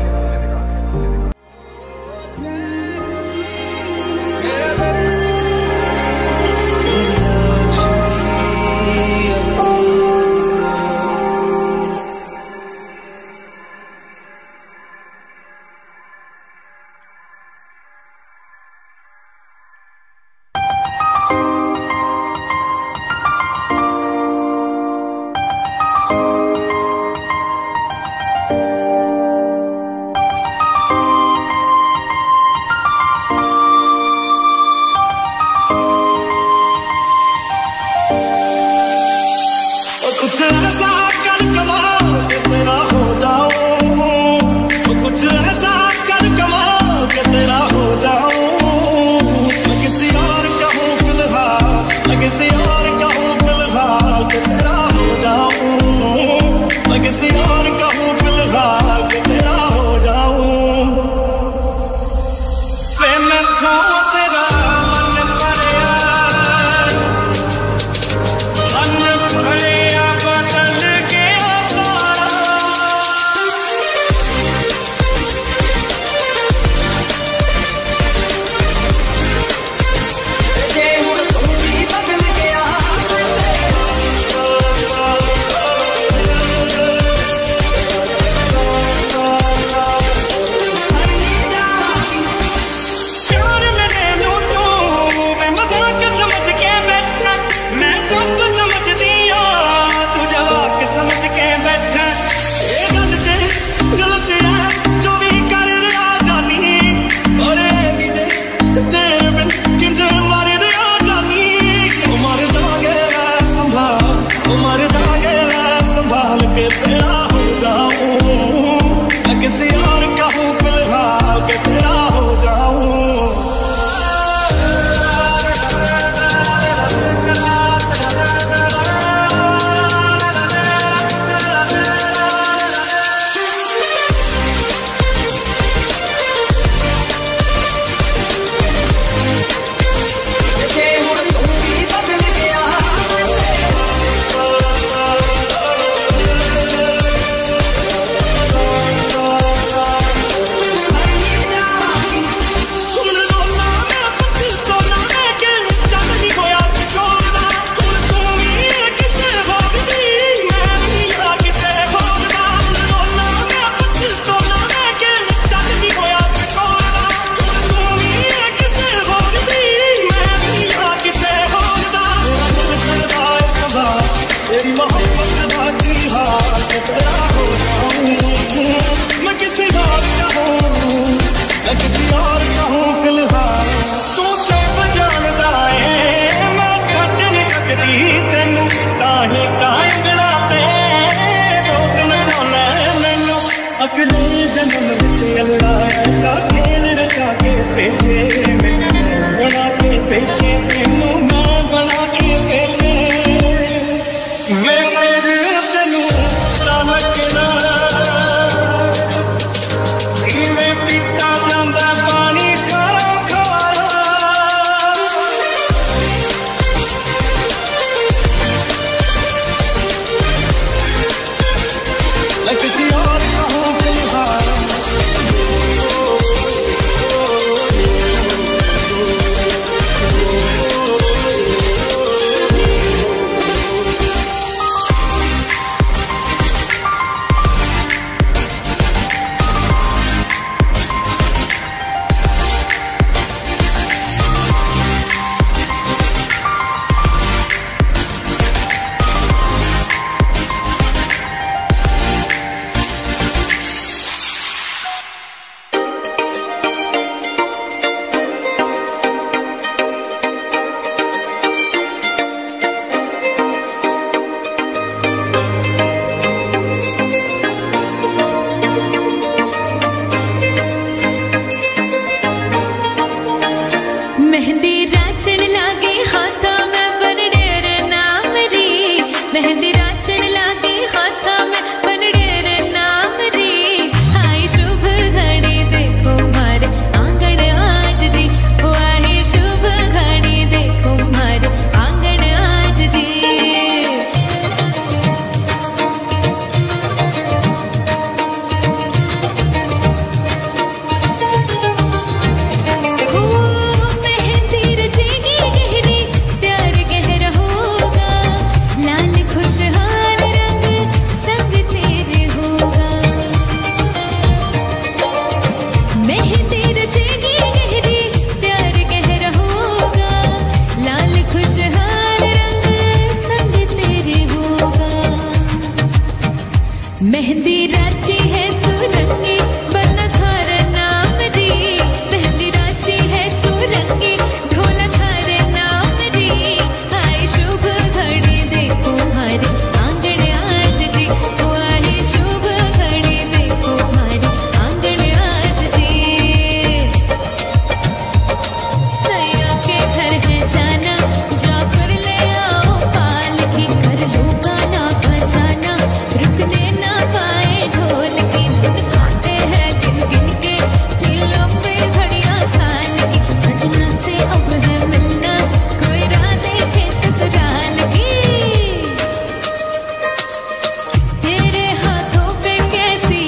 ऐसा खेल रचा के बेचे बना के बेचे मैं बना के बेचे मैं मेरे तेनू रखना मैं पीता जांदा पानी खारा खारा किसी और कहूँ फिलहाल मेहंदी राचन लागे हाथा में बनडेर नाम री मेहंदी राचन लागे हाथा में बनडेर नाम री आई शुभ घड़ी देखो मारे आंगन आज री आई शुभ घड़ी देखो मारे आंगन आज री मेहंदी राची है सुरंगी बना थारे नाम री मेहंदी राची है सुरंगी ढोला थारे नाम री आई शुभ घड़ी देखो हमारे आंगन आज री आई शुभ घड़ी देखो हमारे आंगन आज री सैया के घर है जाना जाकर ले आओ पालकी कर लो गाना बजाना रुकने ना पाए ढोल की धुन खाते हैं गिन गिन के लंबे घड़ियां साल की सजना से अब है मिलना कोई राह देखे ससुराल की तेरे हाथों पे कैसी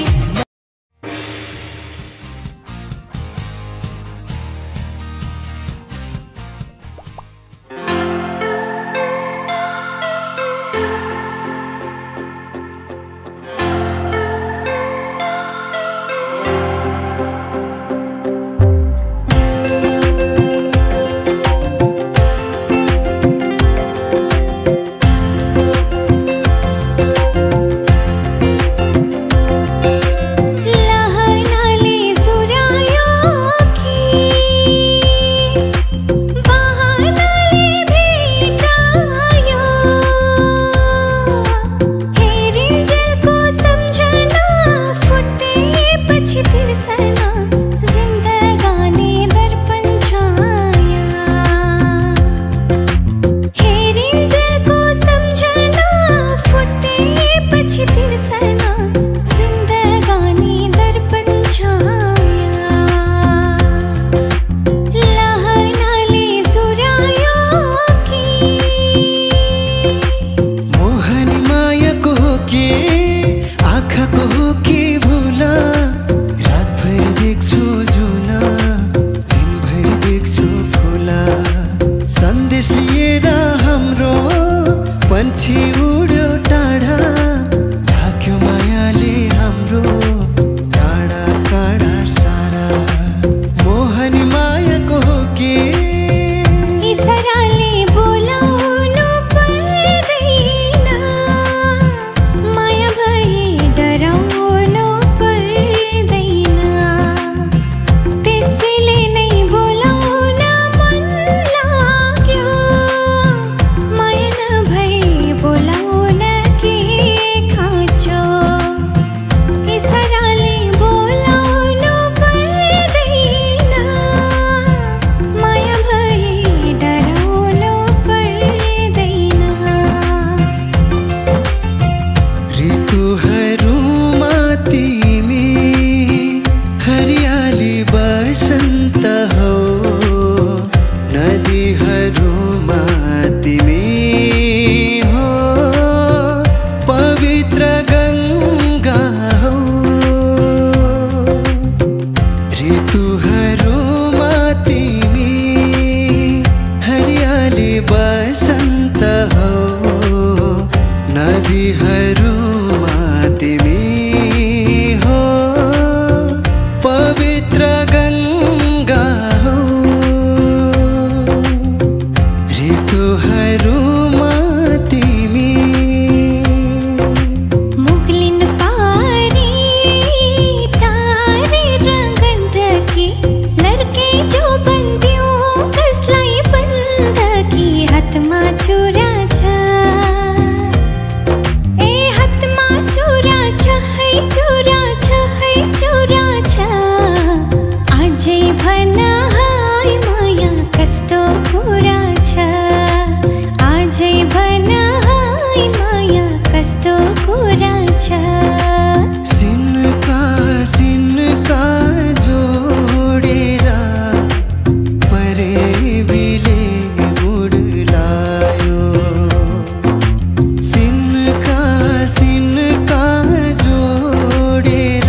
आँखा को हो के भूला रात भर देख ऋतुहरूमा तिमी हरियाली बसन्त हो नदीहरूमा तिमी हो पवित्र गङ्गा हो ऋतुहरूमा तिमी मुगलिन पारी तारे रंगन ढकी लड़के जो बंदियों कसलाई बंदगी हातमा चुरा छ ए हातमा चुरा छ है चुरा छ है चुरा छ आजै भन हाय माया कस्तो कुरा छ आजै भन हाय माया कस्तो कुरा छ सिनका जोडेर परेबीले गुड लायो सिनका जोडेर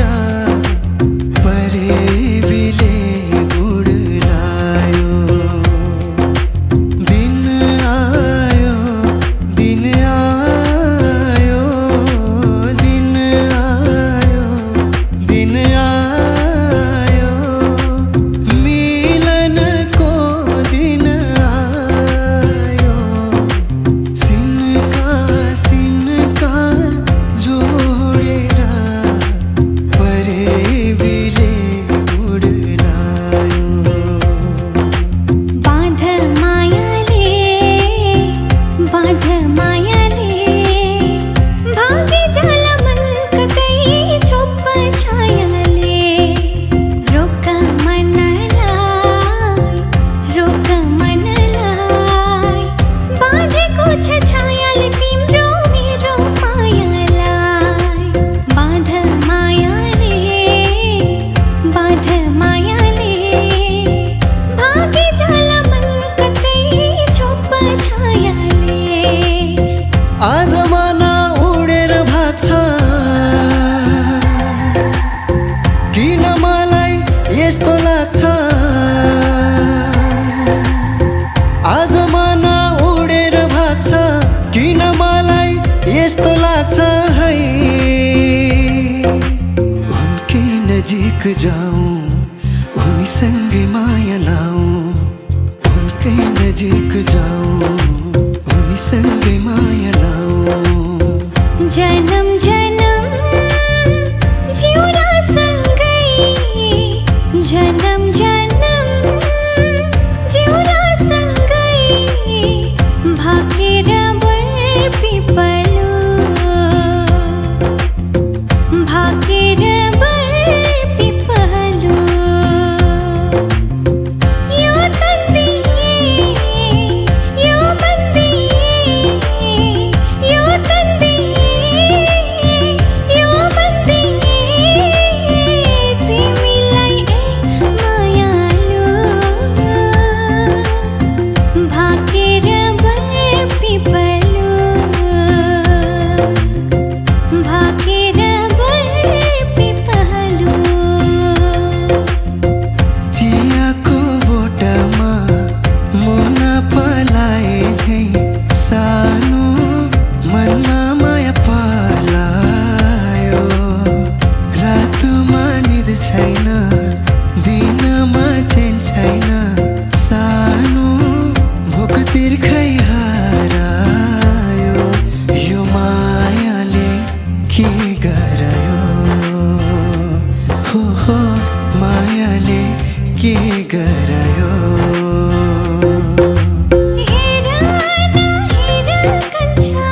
परेबीले गुड लायो दिन आयो दिन आयो दिन आयो दिन आयो मिलनको दिन आयो सिनका जोडेर परेबीले गुड लायो बाँध मायाले भागे जाला मन कतै छोप छायाले रोक मनलाई बाँधेको छ छायाले तिम्रो मेरो मायालाई बाँध मायाले भागे जाला मन कतै छोप छायाले आज मन उडेर भाग्छ किन मलाई यस्तो लाग्छ आज मन उडेर भाग्छ किन मलाई यस्तो लाग्छ है उनकै नजिक जाऊँ उनीसँगै माया लाऊँ उनकै नजिक जाऊँ उनीसँगै माया लाऊँ जन्म जन्म जिउला सँगै जन्म जन्म जिउला सँगै भाकेर बर पिपलो भाकेर बर पिपलो यो तन्दी यो बन्दी यो तन्दी यो बन्दी तिमीलाई मायालु भाकेर बर पिपलो भाकेर बर पिपलो चियाको बोटामा मुना पलाए झै सानो मनमा माया पलायो रातमा निद छैन दिनमा चैन छैन सानो भोक तिर्खै हरायो यो मायाले के गरायो हो मायाले के गरायो हेर न हेर कन्छा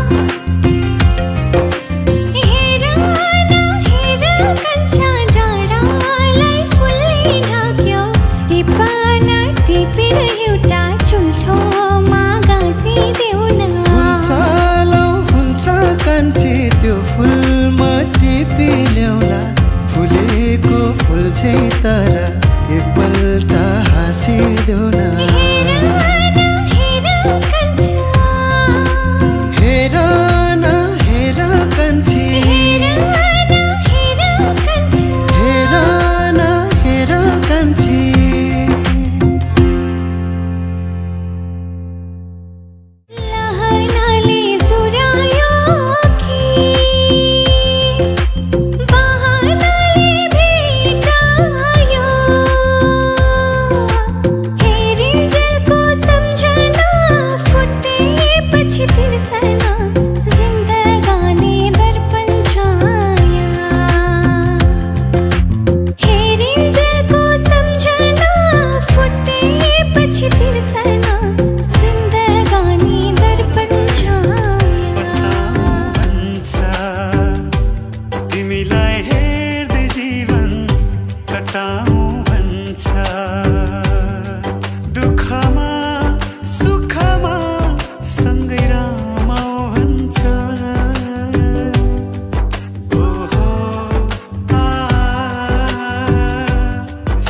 हेर न हेर कन्छा डाँडालाई फुलले ढाक्यो टिपन टिपेर एउटा चुल्ठोमा गाँसिदेऊ न हुन्छ कान्छे त्यो फुलमा टिपी ल्याउला फुलेको फुल छै तर एकपल्ट हाँसिदेऊ न हेर कन्छा हेर न हेर कान्छे हेर न हेर कन्छा हेर न हेर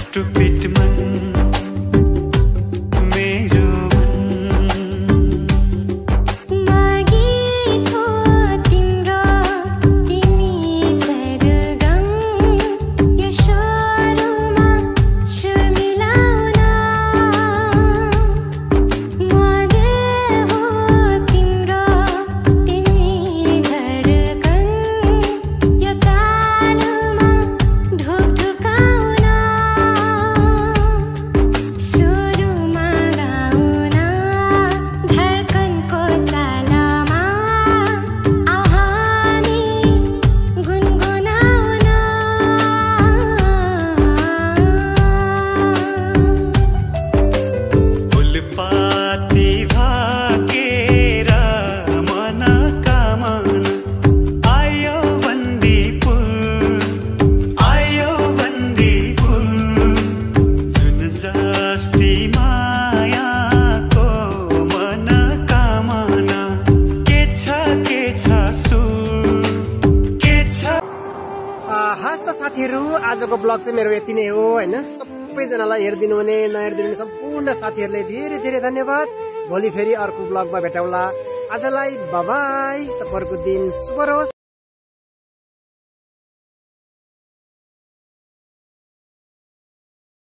टुपिट मन मेरो साथीहरु आजको ब्लग चाहिँ मेरो यति नै हो हैन। सबैजनालाई हेर्दिनु हुने नहेर्दिनु हुने सम्पूर्ण साथीहरुलाई धेरै धेरै धन्यवाद। भोलि फेरि अर्को ब्लगमा भेटौँला। आजलाई बाइ बाइ। तपाईहरुको दिन शुभ रहोस्।